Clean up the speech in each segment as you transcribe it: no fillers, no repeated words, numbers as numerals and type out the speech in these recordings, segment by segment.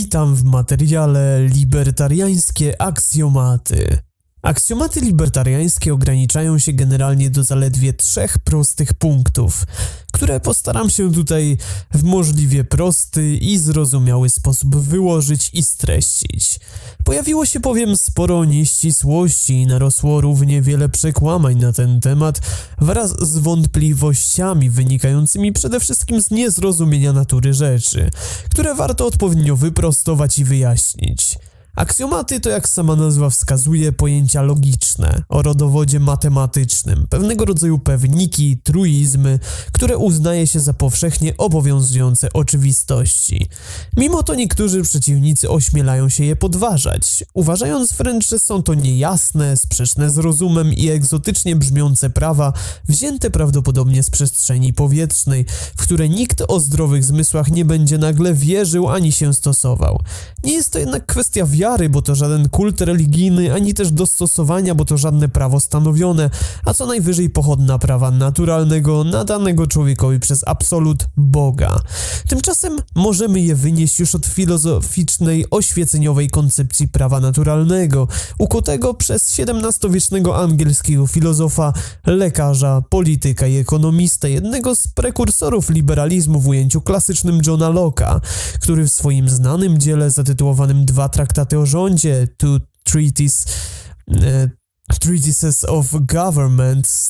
Witam w materiale Libertariańskie aksjomaty. Aksjomaty libertariańskie ograniczają się generalnie do zaledwie 3 prostych punktów, które postaram się tutaj w możliwie prosty i zrozumiały sposób wyłożyć i streścić. Pojawiło się bowiem sporo nieścisłości i narosło równie wiele przekłamań na ten temat wraz z wątpliwościami wynikającymi przede wszystkim z niezrozumienia natury rzeczy, które warto odpowiednio wyprostować i wyjaśnić. Aksjomaty to, jak sama nazwa wskazuje, pojęcia logiczne, o rodowodzie matematycznym, pewnego rodzaju pewniki, truizmy, które uznaje się za powszechnie obowiązujące oczywistości. Mimo to niektórzy przeciwnicy ośmielają się je podważać, uważając wręcz, że są to niejasne, sprzeczne z rozumem i egzotycznie brzmiące prawa, wzięte prawdopodobnie z przestrzeni powietrznej, w które nikt o zdrowych zmysłach nie będzie nagle wierzył ani się stosował. Nie jest to jednak kwestia wiary, bo to żaden kult religijny, ani też dostosowania, bo to żadne prawo stanowione, a co najwyżej pochodna prawa naturalnego nadanego człowiekowi przez absolut Boga. Tymczasem możemy je wynieść już od filozoficznej, oświeceniowej koncepcji prawa naturalnego, ukutego przez XVII-wiecznego angielskiego filozofa, lekarza, polityka i ekonomistę, jednego z prekursorów liberalizmu w ujęciu klasycznym Johna Locke'a, który w swoim znanym dziele zatytułowanym Dwa traktaty o rządzie, Two Treatises of Government z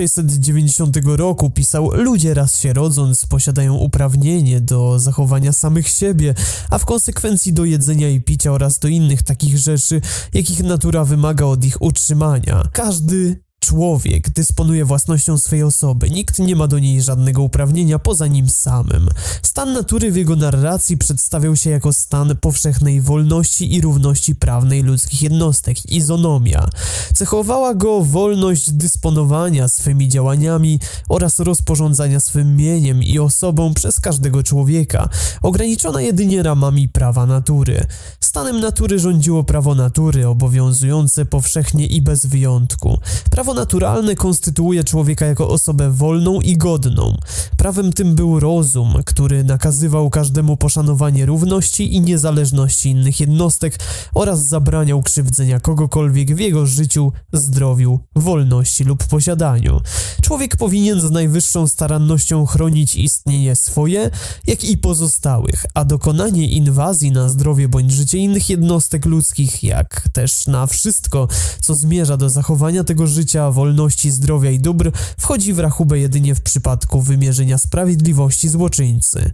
1690 roku pisał: ludzie raz się rodząc posiadają uprawnienie do zachowania samych siebie, a w konsekwencji do jedzenia i picia oraz do innych takich rzeczy, jakich natura wymaga od ich utrzymania. Każdy człowiek dysponuje własnością swej osoby, nikt nie ma do niej żadnego uprawnienia poza nim samym. Stan natury w jego narracji przedstawiał się jako stan powszechnej wolności i równości prawnej ludzkich jednostek, izonomia. Cechowała go wolność dysponowania swymi działaniami oraz rozporządzania swym mieniem i osobą przez każdego człowieka, ograniczona jedynie ramami prawa natury. Stanem natury rządziło prawo natury, obowiązujące powszechnie i bez wyjątku. Prawo naturalne konstytuuje człowieka jako osobę wolną i godną. Prawem tym był rozum, który nakazywał każdemu poszanowanie równości i niezależności innych jednostek oraz zabraniał krzywdzenia kogokolwiek w jego życiu, zdrowiu, wolności lub posiadaniu. Człowiek powinien z najwyższą starannością chronić istnienie swoje, jak i pozostałych, a dokonanie inwazji na zdrowie bądź życie innych jednostek ludzkich, jak też na wszystko, co zmierza do zachowania tego życia, wolności, zdrowia i dóbr, wchodzi w rachubę jedynie w przypadku wymierzenia sprawiedliwości złoczyńcy.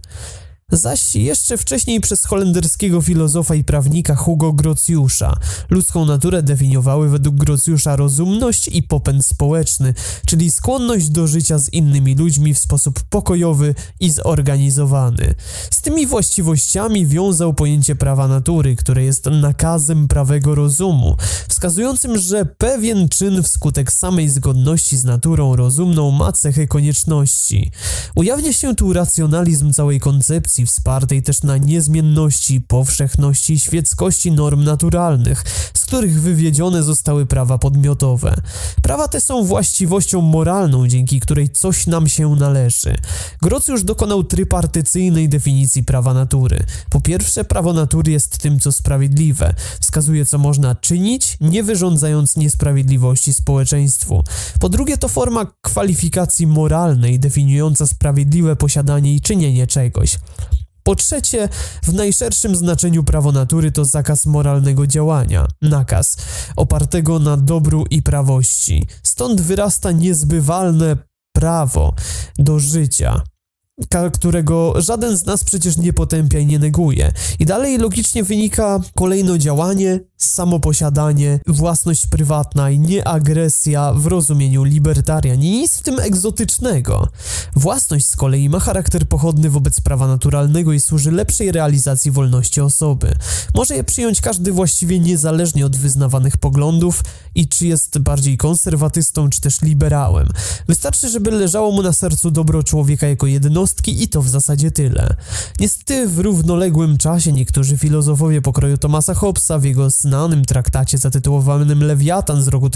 Zaś jeszcze wcześniej przez holenderskiego filozofa i prawnika Hugo Grotiusza ludzką naturę definiowały według Grotiusza rozumność i popęd społeczny, czyli skłonność do życia z innymi ludźmi w sposób pokojowy i zorganizowany. Z tymi właściwościami wiązał pojęcie prawa natury, które jest nakazem prawego rozumu, wskazującym, że pewien czyn wskutek samej zgodności z naturą rozumną ma cechy konieczności. Ujawnia się tu racjonalizm całej koncepcji, wspartej też na niezmienności, powszechności i świeckości norm naturalnych, z których wywiedzione zostały prawa podmiotowe. Prawa te są właściwością moralną, dzięki której coś nam się należy. Grotiusz dokonał trypartycyjnej definicji prawa natury. Po pierwsze, prawo natury jest tym, co sprawiedliwe. Wskazuje, co można czynić, nie wyrządzając niesprawiedliwości społeczeństwu. Po drugie, to forma kwalifikacji moralnej, definiująca sprawiedliwe posiadanie i czynienie czegoś. Po trzecie, w najszerszym znaczeniu prawo natury to zakaz moralnego działania, nakaz, opartego na dobru i prawości. Stąd wyrasta niezbywalne prawo do życia, którego żaden z nas przecież nie potępia i nie neguje. I dalej logicznie wynika kolejno działanie, samoposiadanie, własność prywatna i nieagresja w rozumieniu libertarian. I nic w tym egzotycznego. Własność z kolei ma charakter pochodny wobec prawa naturalnego i służy lepszej realizacji wolności osoby. Może je przyjąć każdy właściwie niezależnie od wyznawanych poglądów i czy jest bardziej konserwatystą, czy też liberałem. Wystarczy, żeby leżało mu na sercu dobro człowieka jako jednostki jednostki i to w zasadzie tyle. Niestety w równoległym czasie niektórzy filozofowie pokroju Thomasa Hobbesa w jego znanym traktacie zatytułowanym Lewiatan z roku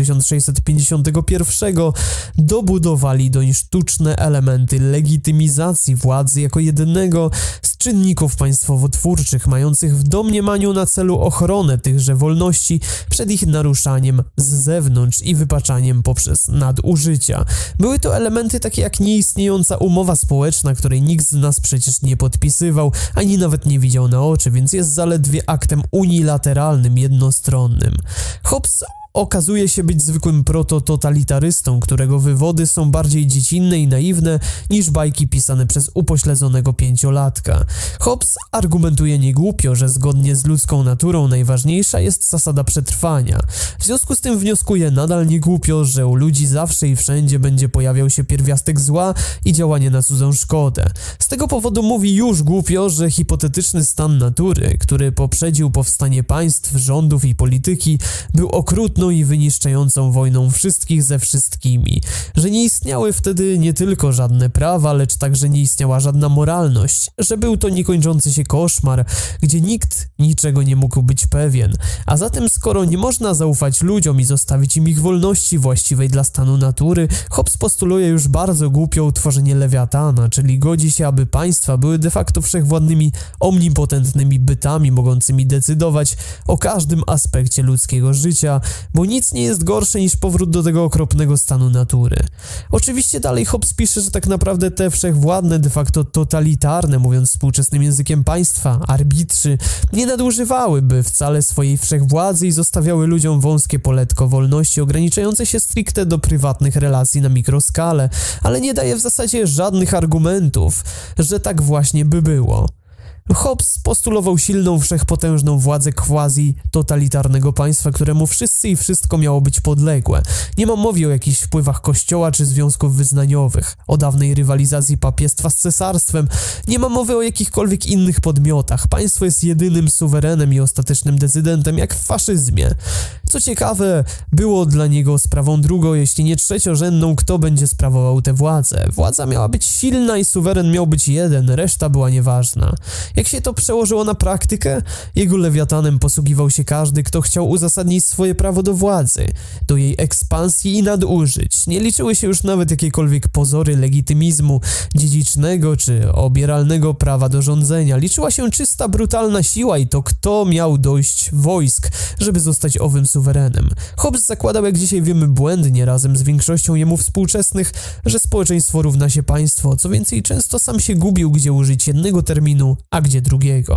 1651 dobudowali doń sztuczne elementy legitymizacji władzy jako jedynego z czynników państwowo-twórczych mających w domniemaniu na celu ochronę tychże wolności przed ich naruszaniem z zewnątrz i wypaczaniem poprzez nadużycia. Były to elementy takie jak nieistniejąca umowa społeczna, której nikt z nas przecież nie podpisywał, ani nawet nie widział na oczy, więc jest zaledwie aktem unilateralnym, jednostronnym. Hobbes okazuje się być zwykłym protototalitarzystą, którego wywody są bardziej dziecinne i naiwne niż bajki pisane przez upośledzonego pięciolatka. Hobbes argumentuje niegłupio, że zgodnie z ludzką naturą najważniejsza jest zasada przetrwania. W związku z tym wnioskuje nadal niegłupio, że u ludzi zawsze i wszędzie będzie pojawiał się pierwiastek zła i działanie na cudzą szkodę. Z tego powodu mówi już głupio, że hipotetyczny stan natury, który poprzedził powstanie państw, rządów i polityki, był okrutną i wyniszczającą wojną wszystkich ze wszystkimi, że nie istniały wtedy nie tylko żadne prawa, lecz także nie istniała żadna moralność, że był to niekończący się koszmar, gdzie nikt niczego nie mógł być pewien, a zatem skoro nie można zaufać ludziom i zostawić im ich wolności właściwej dla stanu natury, Hobbes postuluje już bardzo głupio utworzenie Lewiatana, czyli godzi się, aby państwa były de facto wszechwładnymi, omnipotentnymi bytami mogącymi decydować o każdym aspekcie ludzkiego życia, bo nic nie jest gorsze niż powrót do tego okropnego stanu natury. Oczywiście dalej Hobbes pisze, że tak naprawdę te wszechwładne, de facto totalitarne, mówiąc współczesnym językiem państwa, arbitrzy, nie nadużywałyby wcale swojej wszechwładzy i zostawiały ludziom wąskie poletko wolności ograniczające się stricte do prywatnych relacji na mikroskalę, ale nie daje w zasadzie żadnych argumentów, że tak właśnie by było. Hobbes postulował silną, wszechpotężną władzę quasi-totalitarnego państwa, któremu wszyscy i wszystko miało być podległe. Nie ma mowy o jakichś wpływach kościoła czy związków wyznaniowych, o dawnej rywalizacji papiestwa z cesarstwem, nie ma mowy o jakichkolwiek innych podmiotach. Państwo jest jedynym suwerenem i ostatecznym decydentem, jak w faszyzmie. Co ciekawe, było dla niego sprawą drugą, jeśli nie trzeciorzędną, kto będzie sprawował tę władzę. Władza miała być silna i suweren miał być jeden, reszta była nieważna. Jak się to przełożyło na praktykę? Jego lewiatanem posługiwał się każdy, kto chciał uzasadnić swoje prawo do władzy, do jej ekspansji i nadużyć. Nie liczyły się już nawet jakiekolwiek pozory legitymizmu dziedzicznego czy obieralnego prawa do rządzenia. Liczyła się czysta, brutalna siła i to, kto miał dość wojsk, żeby zostać owym suwerenem. Hobbes zakładał, jak dzisiaj wiemy błędnie, razem z większością jemu współczesnych, że społeczeństwo równa się państwo. Co więcej, często sam się gubił, gdzie użyć jednego terminu, a gdzie drugiego.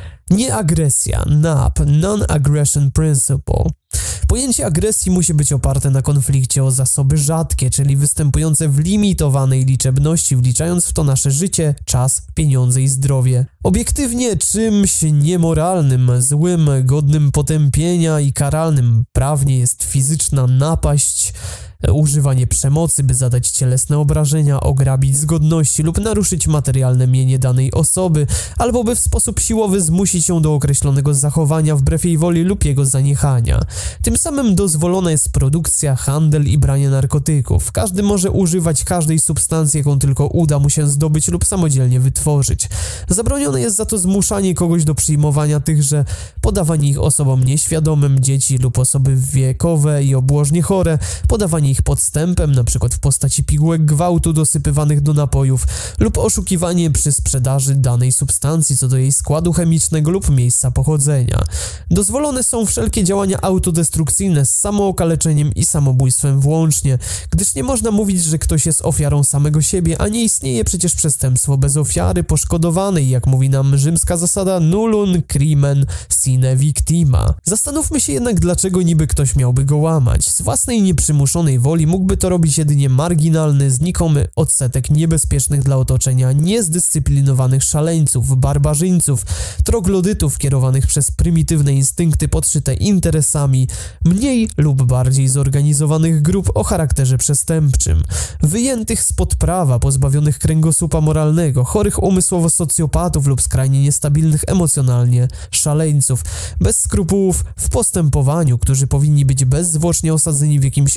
Nieagresja, NAP, Non-Aggression Principle. Pojęcie agresji musi być oparte na konflikcie o zasoby rzadkie, czyli występujące w limitowanej liczebności, wliczając w to nasze życie, czas, pieniądze i zdrowie. Obiektywnie czymś niemoralnym, złym, godnym potępienia i karalnym prawnie jest fizyczna napaść, używanie przemocy, by zadać cielesne obrażenia, ograbić z godności lub naruszyć materialne mienie danej osoby, albo by w sposób siłowy zmusić ją do określonego zachowania wbrew jej woli lub jego zaniechania. Tym samym dozwolona jest produkcja, handel i branie narkotyków. Każdy może używać każdej substancji, jaką tylko uda mu się zdobyć lub samodzielnie wytworzyć. Zabronione jest za to zmuszanie kogoś do przyjmowania tychże, podawanie ich osobom nieświadomym, dzieci lub osoby wiekowe i obłożnie chore, podawanie ich podstępem, np. w postaci pigułek gwałtu dosypywanych do napojów lub oszukiwanie przy sprzedaży danej substancji co do jej składu chemicznego lub miejsca pochodzenia. Dozwolone są wszelkie działania autodestrukcyjne z samookaleczeniem i samobójstwem włącznie, gdyż nie można mówić, że ktoś jest ofiarą samego siebie, a nie istnieje przecież przestępstwo bez ofiary poszkodowanej, jak mówi nam rzymska zasada nullum crimen sine victima. Zastanówmy się jednak, dlaczego niby ktoś miałby go łamać. Z własnej nieprzymuszonej woli mógłby to robić jedynie marginalny, znikomy odsetek niebezpiecznych dla otoczenia, niezdyscyplinowanych szaleńców, barbarzyńców, troglodytów kierowanych przez prymitywne instynkty podszyte interesami mniej lub bardziej zorganizowanych grup o charakterze przestępczym, wyjętych spod prawa, pozbawionych kręgosłupa moralnego, chorych umysłowo socjopatów lub skrajnie niestabilnych emocjonalnie szaleńców, bez skrupułów w postępowaniu, którzy powinni być bezzwłocznie osadzeni w jakimś odizolowanym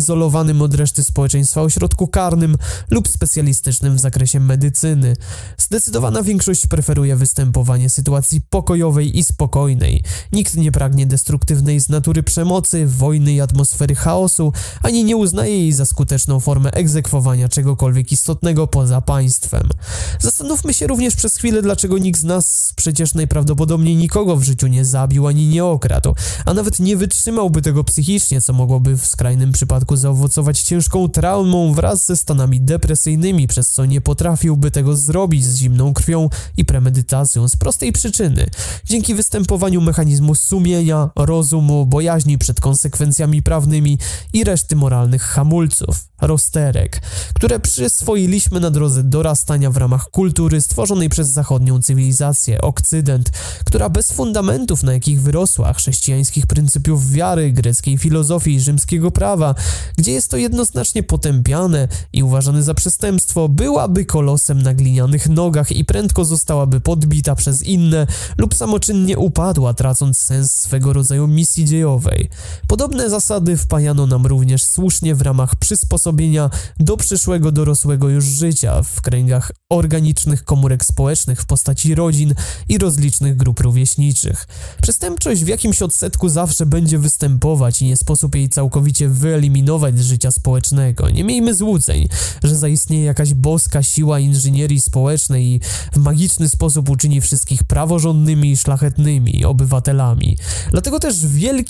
wyizolowanym od reszty społeczeństwa ośrodku karnym lub specjalistycznym w zakresie medycyny. Zdecydowana większość preferuje występowanie sytuacji pokojowej i spokojnej. Nikt nie pragnie destruktywnej z natury przemocy, wojny i atmosfery chaosu, ani nie uznaje jej za skuteczną formę egzekwowania czegokolwiek istotnego poza państwem. Zastanówmy się również przez chwilę, dlaczego nikt z nas przecież najprawdopodobniej nikogo w życiu nie zabił ani nie okradł, a nawet nie wytrzymałby tego psychicznie, co mogłoby w skrajnym przypadku zaowocować ciężką traumą wraz ze stanami depresyjnymi, przez co nie potrafiłby tego zrobić z zimną krwią i premedytacją z prostej przyczyny. Dzięki występowaniu mechanizmu sumienia, rozumu, bojaźni przed konsekwencjami prawnymi i reszty moralnych hamulców, rozterek, które przyswoiliśmy na drodze dorastania w ramach kultury stworzonej przez zachodnią cywilizację, Okcydent, która bez fundamentów, na jakich wyrosła, chrześcijańskich pryncypiów wiary, greckiej filozofii i rzymskiego prawa, gdzie jest to jednoznacznie potępiane i uważane za przestępstwo, byłaby kolosem na glinianych nogach i prędko zostałaby podbita przez inne lub samoczynnie upadła, tracąc sens swego rodzaju misji dziejowej. Podobne zasady wpajano nam również słusznie w ramach przysposobienia do przyszłego dorosłego już życia w kręgach organicznych komórek społecznych w postaci rodzin i rozlicznych grup rówieśniczych. Przestępczość w jakimś odsetku zawsze będzie występować i nie sposób jej całkowicie wyeliminować z życia społecznego. Nie miejmy złudzeń, że zaistnieje jakaś boska siła inżynierii społecznej i w magiczny sposób uczyni wszystkich praworządnymi i szlachetnymi obywatelami. Dlatego też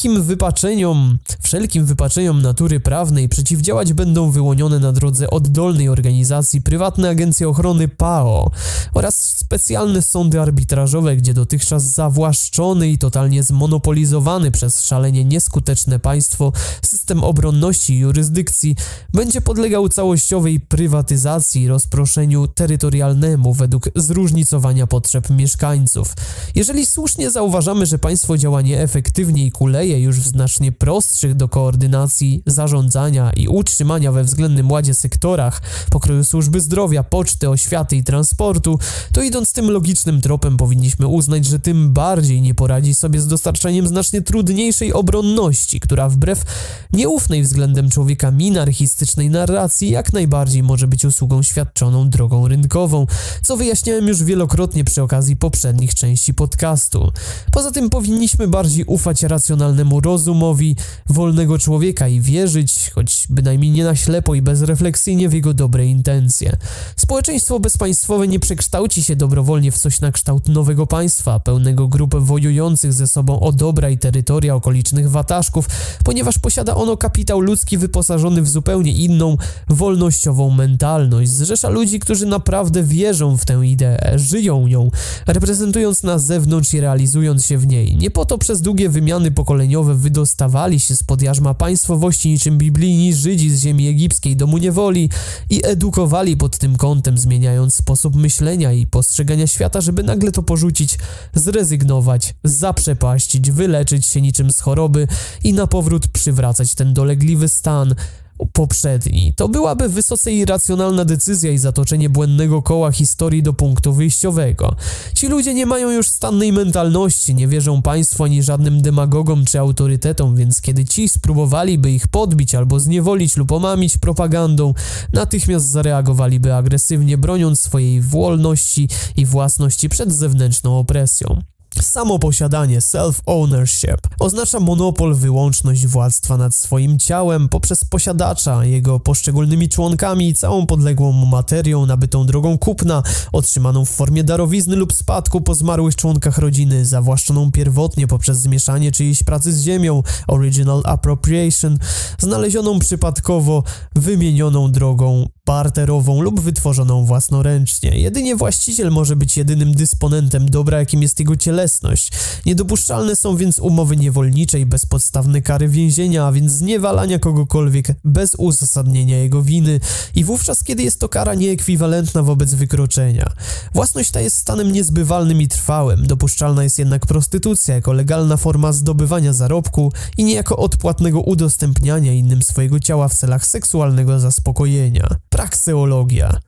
wszelkim wypaczeniom natury prawnej przeciwdziałać będą wyłonione na drodze oddolnej organizacji prywatne agencje ochrony PAO oraz specjalne sądy arbitrażowe, gdzie dotychczas zawłaszczony i totalnie zmonopolizowany przez szalenie nieskuteczne państwo system obronności i jurysdykcji będzie podlegał całościowej prywatyzacji i rozproszeniu terytorialnemu według zróżnicowania potrzeb mieszkańców. Jeżeli słusznie zauważamy, że państwo działa nieefektywnie i kuleje już w znacznie prostszych do koordynacji, zarządzania i utrzymania we względnym ładzie sektorach pokroju służby zdrowia, poczty, oświaty i transportu, to idąc tym logicznym tropem powinniśmy uznać, że tym bardziej nie poradzi sobie z dostarczaniem znacznie trudniejszej obronności, która wbrew nieufnej względem człowieka minarchistycznej narracji jak najbardziej może być usługą świadczoną drogą rynkową, co wyjaśniałem już wielokrotnie przy okazji poprzednich części podcastu. Poza tym powinniśmy bardziej ufać racjonalnemu rozumowi wolnego człowieka i wierzyć, choć bynajmniej nie na ślepo i bezrefleksyjnie, w jego dobre intencje. Społeczeństwo bezpaństwowe nie przekształci się dobrowolnie w coś na kształt nowego państwa, pełnego grup wojujących ze sobą o dobra i terytoria okolicznych wataszków, ponieważ posiada ono kapitał ludzki wyposażony w zupełnie inną, wolnościową mentalność. Zrzesza ludzi, którzy naprawdę wierzą w tę ideę, żyją nią, reprezentując na zewnątrz i realizując się w niej. Nie po to przez długie wymiany pokoleniowe wydostawali się spod jarzma państwowości niczym biblijni Żydzi z ziemi egipskiej domu niewoli i edukowali pod tym kątem, zmieniając sposób myślenia i postrzegania świata, żeby nagle to porzucić, zrezygnować, zaprzepaścić, wyleczyć się niczym z choroby i na powrót przywracać ten dolegliwy stan poprzedni. To byłaby wysoce irracjonalna decyzja i zatoczenie błędnego koła historii do punktu wyjściowego. Ci ludzie nie mają już stannej mentalności, nie wierzą państwu ani żadnym demagogom czy autorytetom, więc kiedy ci spróbowaliby ich podbić albo zniewolić lub omamić propagandą, natychmiast zareagowaliby agresywnie, broniąc swojej wolności i własności przed zewnętrzną opresją. Samo posiadanie, self-ownership, oznacza monopol, wyłączność władztwa nad swoim ciałem poprzez posiadacza, jego poszczególnymi członkami i całą podległą mu materią nabytą drogą kupna, otrzymaną w formie darowizny lub spadku po zmarłych członkach rodziny, zawłaszczoną pierwotnie poprzez zmieszanie czyjejś pracy z ziemią, original appropriation, znalezioną przypadkowo, wymienioną drogą barterową lub wytworzoną własnoręcznie. Jedynie właściciel może być jedynym dysponentem dobra, jakim jest jego cielesność. Niedopuszczalne są więc umowy niewolnicze i bezpodstawne kary więzienia, a więc zniewalania kogokolwiek bez uzasadnienia jego winy i wówczas, kiedy jest to kara nieekwiwalentna wobec wykroczenia. Własność ta jest stanem niezbywalnym i trwałym. Dopuszczalna jest jednak prostytucja jako legalna forma zdobywania zarobku i niejako odpłatnego udostępniania innym swojego ciała w celach seksualnego zaspokojenia. Prakseologia.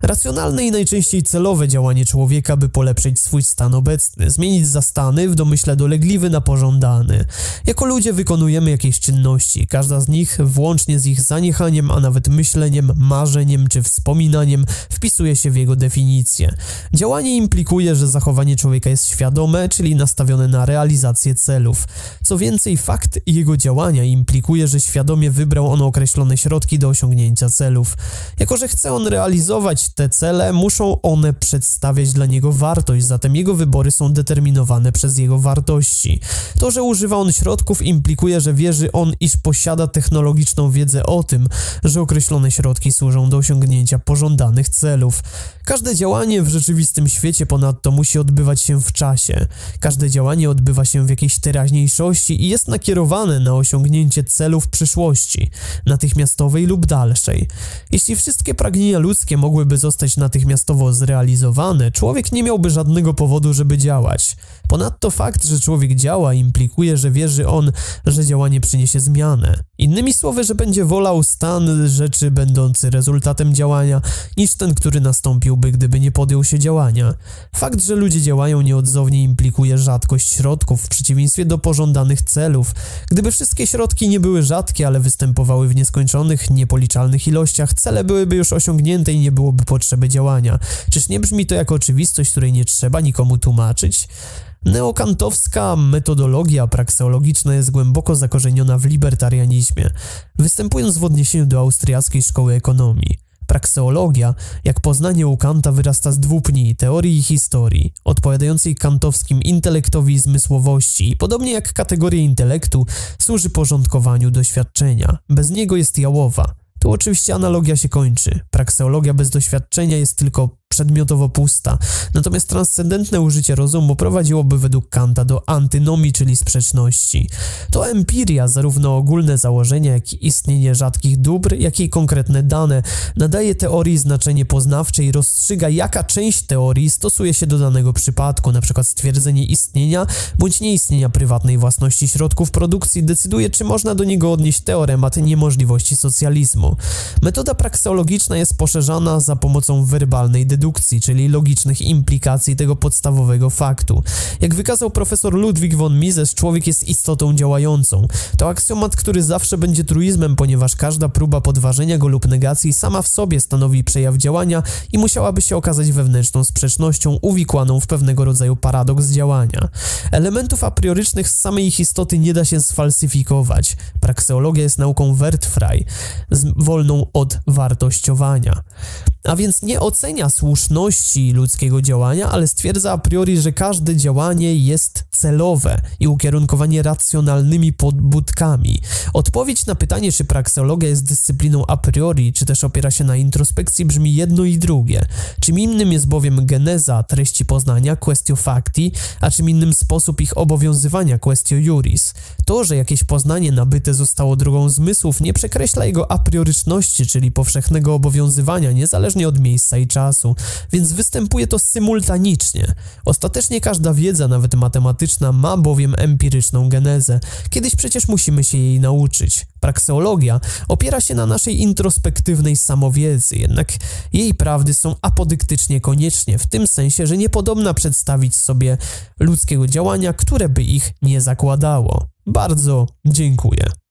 Racjonalne i najczęściej celowe działanie człowieka, by polepszyć swój stan obecny, zmienić zastany w domyśle dolegliwy na pożądany. Jako ludzie wykonujemy jakieś czynności, każda z nich, włącznie z ich zaniechaniem, a nawet myśleniem, marzeniem czy wspominaniem, wpisuje się w jego definicję. Działanie implikuje, że zachowanie człowieka jest świadome, czyli nastawione na realizację celów. Co więcej, fakt jego działania implikuje, że świadomie wybrał on określone środki do osiągnięcia celów. Jako że chce on realizować te cele, muszą one przedstawiać dla niego wartość, zatem jego wybory są determinowane przez jego wartości. To, że używa on środków, implikuje, że wierzy on, iż posiada technologiczną wiedzę o tym, że określone środki służą do osiągnięcia pożądanych celów. Każde działanie w rzeczywistym świecie ponadto musi odbywać się w czasie. Każde działanie odbywa się w jakiejś teraźniejszości i jest nakierowane na osiągnięcie celów przyszłości, natychmiastowej lub dalszej. Jeśli wszystkie pragnienia ludzkie mogłyby zostać natychmiastowo zrealizowane, człowiek nie miałby żadnego powodu, żeby działać. Ponadto fakt, że człowiek działa, implikuje, że wierzy on, że działanie przyniesie zmianę. Innymi słowy, że będzie wolał stan rzeczy będący rezultatem działania, niż ten, który nastąpiłby, gdyby nie podjął się działania. Fakt, że ludzie działają nieodzownie, implikuje rzadkość środków w przeciwieństwie do pożądanych celów. Gdyby wszystkie środki nie były rzadkie, ale występowały w nieskończonych, niepoliczalnych ilościach, cele byłyby już osiągnięte i nie byłoby potrzeby działania. Czyż nie brzmi to jak oczywistość, której nie trzeba nikomu tłumaczyć? Neokantowska metodologia prakseologiczna jest głęboko zakorzeniona w libertarianizmie, występując w odniesieniu do austriackiej szkoły ekonomii. Prakseologia, jak poznanie u Kanta, wyrasta z dwóch pni, teorii i historii, odpowiadającej kantowskim intelektowi i zmysłowości i podobnie jak kategoria intelektu służy porządkowaniu doświadczenia. Bez niego jest jałowa. Tu oczywiście analogia się kończy. Prakseologia bez doświadczenia jest tylko przedmiotowo pusta, natomiast transcendentne użycie rozumu prowadziłoby według Kanta do antynomii, czyli sprzeczności. To empiria, zarówno ogólne założenia, jak i istnienie rzadkich dóbr, jak i konkretne dane, nadaje teorii znaczenie poznawcze i rozstrzyga, jaka część teorii stosuje się do danego przypadku, np. stwierdzenie istnienia bądź nieistnienia prywatnej własności środków produkcji decyduje, czy można do niego odnieść teoremat niemożliwości socjalizmu. Metoda prakseologiczna jest poszerzana za pomocą werbalnej dedukcji, czyli logicznych implikacji tego podstawowego faktu. Jak wykazał profesor Ludwig von Mises, człowiek jest istotą działającą. To aksjomat, który zawsze będzie truizmem, ponieważ każda próba podważenia go lub negacji sama w sobie stanowi przejaw działania i musiałaby się okazać wewnętrzną sprzecznością uwikłaną w pewnego rodzaju paradoks działania. Elementów apriorycznych z samej ich istoty nie da się sfalsyfikować. Prakseologia jest nauką wertfrei, wolną od wartościowania. A więc nie ocenia słuszności ludzkiego działania, ale stwierdza a priori, że każde działanie jest celowe i ukierunkowanie racjonalnymi pobudkami. Odpowiedź na pytanie, czy prakseologia jest dyscypliną a priori, czy też opiera się na introspekcji, brzmi jedno i drugie. Czym innym jest bowiem geneza treści poznania, quaestio facti, a czym innym sposób ich obowiązywania, quaestio iuris. To, że jakieś poznanie nabyte zostało drogą zmysłów, nie przekreśla jego aprioryczności, czyli powszechnego obowiązywania, niezależnie od miejsca i czasu, więc występuje to symultanicznie. Ostatecznie każda wiedza, nawet matematyczna, ma bowiem empiryczną genezę. Kiedyś przecież musimy się jej nauczyć. Prakseologia opiera się na naszej introspektywnej samowiedzy, jednak jej prawdy są apodyktycznie konieczne, w tym sensie, że niepodobna przedstawić sobie ludzkiego działania, które by ich nie zakładało. Bardzo dziękuję.